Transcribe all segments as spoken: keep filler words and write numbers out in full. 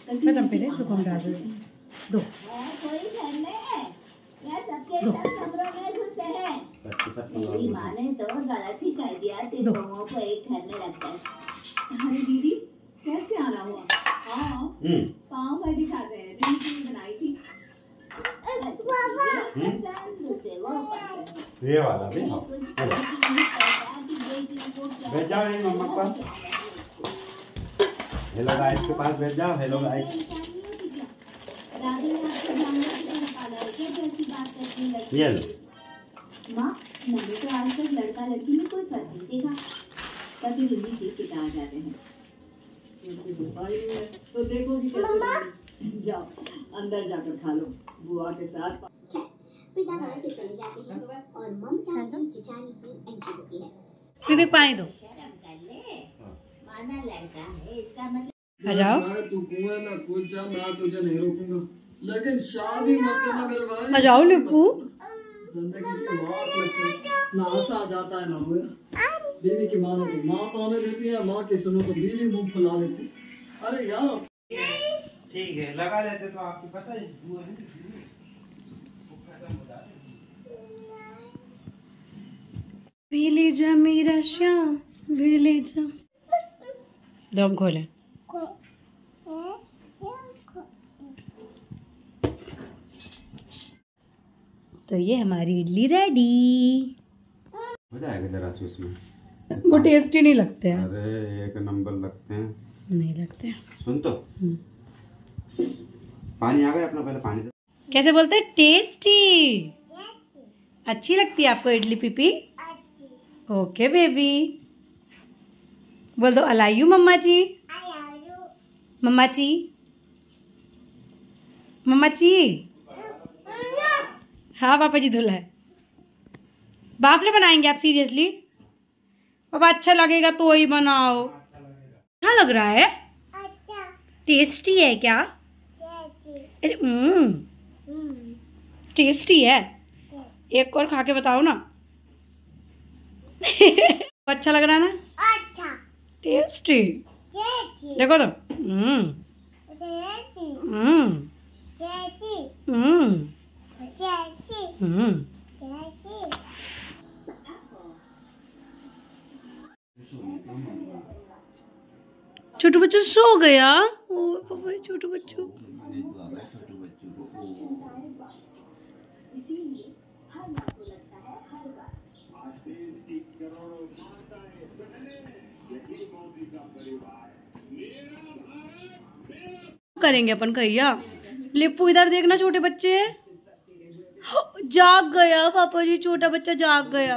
खत्म पहले इसको कम डाल दो। दो कोई घर में है या सबके सब कमरों में घुसे हैं। मेरी माँ ने तो गलत ही कर दिया, तीन लोगों को एक घर में रखा है। अरे दीदी कैसे आना हुआ? हाँ पाव भाजी खाते हैं, जिनकी बनाई थी। ये वाला भी भेज जाओ मम्मा के पास। हेलो गाइस के पास भेज जाओ। हेलो गाइस ये लो। माँ मैंने तो आज तक लड़का लड़की में कोई फर्क नहीं देखा, तभी दिल्ली के पिता आ जाते हैं। तो देखो कि कैसे। जाओ अंदर जाकर खा लो बुआ के साथ। पिता घर से चले जाते हैं और ममता की चिचानी की एंट्री होती है। फिर पानी दो। शर्म कर ले, माना लड़का है इसका मतलब। आ जाओ। तू कुएं में कूद जा, मैं तुझे नहीं रोकूंगा, लेकिन शादी मत करना मेरे भाई। आ जाओ लिप्पू। जिंदगी की बात लगती है, ना हंसा आ जाता है ना हुआ। बीवी की मानो तो माँ ताने देती है, माँ की सुनो तो बीवी मुंह फुला देती। अरे यार ठीक है लगा लेते तो आपको पता है। विलेजा मेरा श्याम विलेजा। दम खोले। तो ये हमारी इडली रेडी। हो जाएगा जरा सी उसमें। वो टेस्टी नहीं लगते हैं। अरे एक नंबर लगते हैं। नहीं लगते हैं। सुन तो पानी आ गया अपना, पहले पानी दे। कैसे बोलते हैं? टेस्टी। अच्छी लगती है आपको इडली पीपी? Okay baby. बोल दो अलायू मम्मा जी। मम्मा जी मम्मा जी। हाँ पापा जी धुला है। बाफले बनाएंगे आप सीरियसली? पापा अच्छा लगेगा तो ही बनाओ। क्या लग रहा है? टेस्टी है क्या? हम्म टेस्टी है। एक और खा के बताओ ना। अच्छा लग रहा है ना? अच्छा टेस्टी। देखो तो। हम्म हम्म हम्म हम्म छोटू बच्चू सो गया। ओ पापा छोटू बच्चू। करेंगे अपन कहिया। लिप्पू इधर देखना, छोटे बच्चे जाग गया। पापा जी छोटा बच्चा जाग गया।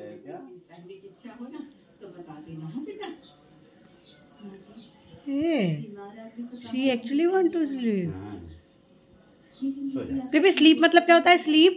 She actually want to sleep. Baby sleep मतलब क्या होता है? स्लीप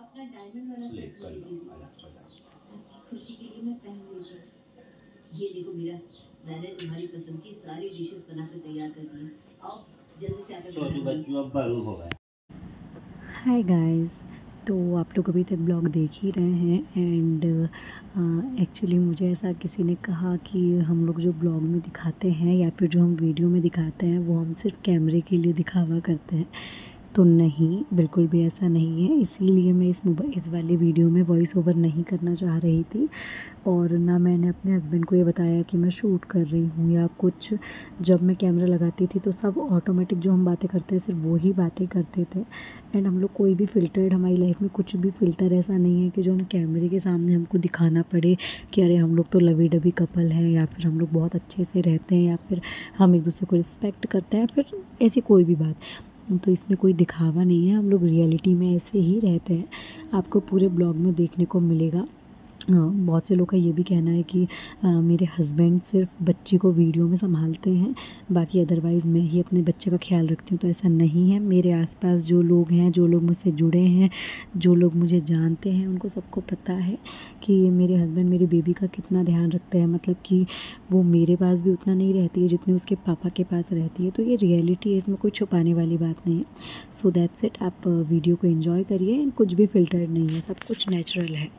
खुशी के लिए मैं पहन ली। ये देखो मीरा, मैंने तुम्हारी पसंद की सारी डिशेस बनाकर तैयार कर दी। आओ जल्दी से आकर छोटू बच्चू अब बड़ू हो गए। हाय गाइस, तो आप लोग अभी तक ब्लॉग देख ही रहे हैं एंड एक्चुअली मुझे ऐसा किसी ने कहा कि हम लोग जो ब्लॉग में दिखाते हैं या फिर जो हम वीडियो में दिखाते हैं वो हम सिर्फ कैमरे के लिए दिखावा करते हैं। तो नहीं, बिल्कुल भी ऐसा नहीं है। इसीलिए मैं इस इस वाली वीडियो में वॉइस ओवर नहीं करना चाह रही थी और ना मैंने अपने हस्बैंड को ये बताया कि मैं शूट कर रही हूँ या कुछ। जब मैं कैमरा लगाती थी तो सब ऑटोमेटिक जो हम बातें करते हैं सिर्फ वो ही बातें करते थे एंड हम लोग कोई भी फ़िल्टर्ड, हमारी लाइफ में कुछ भी फ़िल्टर ऐसा नहीं है कि जो हम कैमरे के सामने हमको दिखाना पड़े कि अरे हम लोग तो लवी डबी कपल हैं या फिर हम लोग बहुत अच्छे से रहते हैं या फिर हम एक दूसरे को रिस्पेक्ट करते हैं, फिर ऐसी कोई भी बात। तो इसमें कोई दिखावा नहीं है, हम लोग रियलिटी में ऐसे ही रहते हैं। आपको पूरे ब्लॉग में देखने को मिलेगा। बहुत से लोग का ये भी कहना है कि आ, मेरे हस्बैंड सिर्फ बच्ची को वीडियो में संभालते हैं, बाकी अदरवाइज़ मैं ही अपने बच्चे का ख्याल रखती हूँ। तो ऐसा नहीं है। मेरे आसपास जो लोग हैं, जो लोग मुझसे जुड़े हैं, जो लोग मुझे जानते हैं, उनको सबको पता है कि मेरे हस्बैंड मेरी बेबी का कितना ध्यान रखते हैं। मतलब कि वो मेरे पास भी उतना नहीं रहती है जितने उसके पापा के पास रहती है। तो ये रियलिटी है, इसमें कोई छुपाने वाली बात नहीं है। So that's it. आप वीडियो को एंजॉय करिए एंड कुछ भी फ़िल्टर्ड नहीं है, सब कुछ नेचुरल है।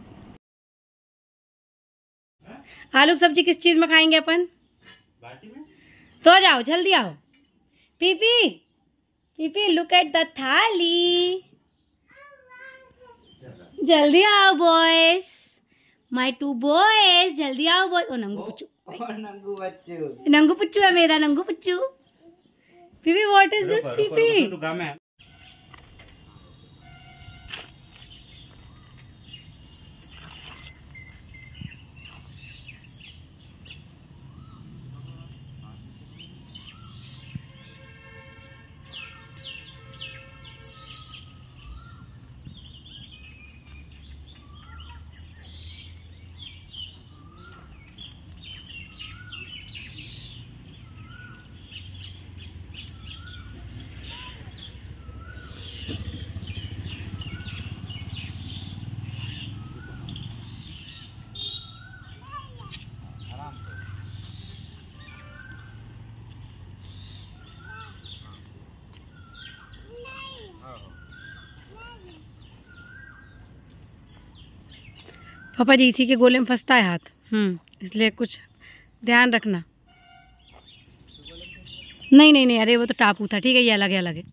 आलू सब्जी किस चीज़ में खाएंगे अपन? बाटी में। तो जाओ जल्दी आओ, पीपी पीपी लुक एट द थाली। जल्दी आओ बॉयज, माय टू बॉयज, जल्दी आओ बॉयज। ओ नंगू पुच्चू, नंगू बच्चू, नंगू पुच्चू है मेरा नंगू पुच्चू। पीपी व्हाट इज दिस पीपी? पापा जी इसी के गोले में फंसता है हाथ, हम्म इसलिए कुछ ध्यान रखना। नहीं नहीं नहीं, अरे वो तो टापू था, ठीक है, ये अलग है अलग है।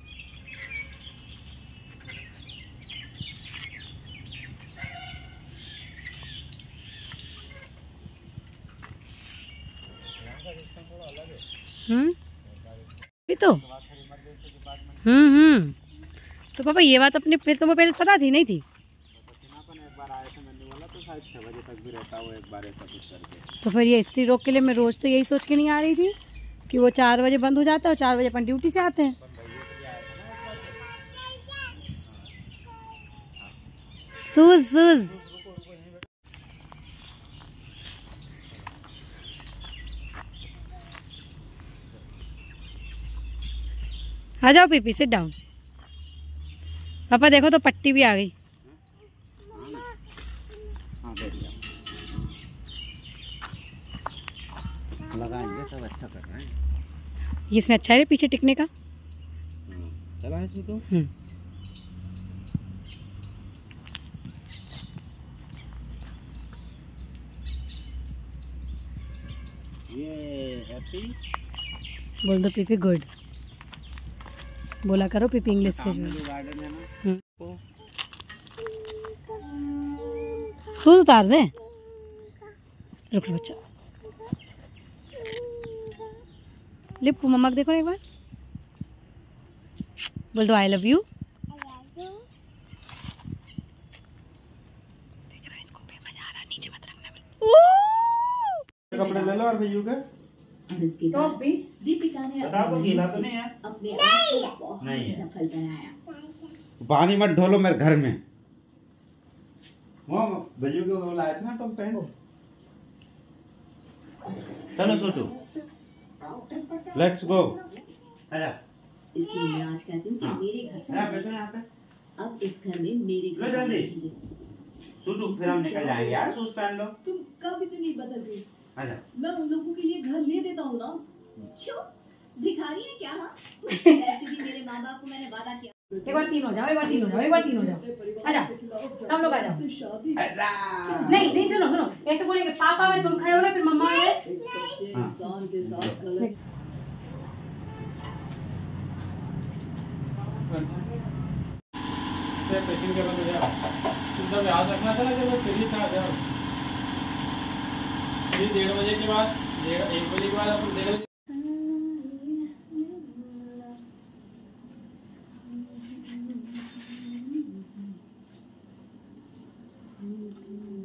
हम्म ये तो हम्म हम्म तो पापा ये बात अपने फिर तुम्हें पहले पता थी नहीं थी? तो फिर ये स्त्री रोग के लिए मैं रोज तो यही सोच के नहीं आ रही थी कि वो चार बजे बंद हो जाता है और चार बजे अपन ड्यूटी से आते हैं। सूज सूज आ जाओ पीपी, सिट डाउन। पापा देखो तो पट्टी भी आ गई। लगाएंगे सब अच्छा कर रहे हैं। ये इसमें अच्छा है पीछे टिकने का। चला है इसमें तो। हम्म ये हैप्पी बोल दो पीपी गुड, बोला करो पीपी इंग्लिश के जो गार्डन है ना। हम्म सूज उतार दे, रुक बच्चा। लिप मम्मा को देखो एक बार, बोल दो आई लव यू। देख रहा है इसको बेमजा रहा, नीचे मत रखना। कपड़े ले लो और भैया के। और इसके बाद दीपिका ने बताओ तो गीला तो नहीं है? अपने आप को बहुत नहीं है। सफल बनाया। पानी मत ढोलो मेरे घर में। वो भैया के वो लाए थे ना तुम पहनो। चलो सोटू लेट्स गो। आजा। इसलिए मैं आज कहती हूँ कि हाँ। मेरे घर से यहाँ बैठो यहाँ पे। अब इस घर में मेरे लो घर जल्दी। रहेंगे। सोटू फिर हम निकल जाएंगे यार, शूज पहन लो। तुम कब इतनी बदल आजा। मैं उन लोगों के लिए घर ले देता हूँ ना। क्यों भिखारी है क्या? हाँ वैसे भी मेरे माँ बाप को मैंने वादा किया। एक बार तीन हो जाओ, एक बार तीन हो जाओ, एक बार तीन हो जाओ। आजा सब लोग आ जाओ। आजा। नहीं नहीं सुनो सुनो, ऐसे बोलेंगे पापा में तुम खड़े हो ना, फिर मम्मा में। एक सच्चे इंसान के साथ गलत पेशेंट के बाद जाओ, तुम याद रखना था ना कि मैं फ्री था। जाओ फ्री डेढ़ बजे के बाद, डेढ़ एक बजे के बाद अपन डेढ़ बजे Mm-hmm.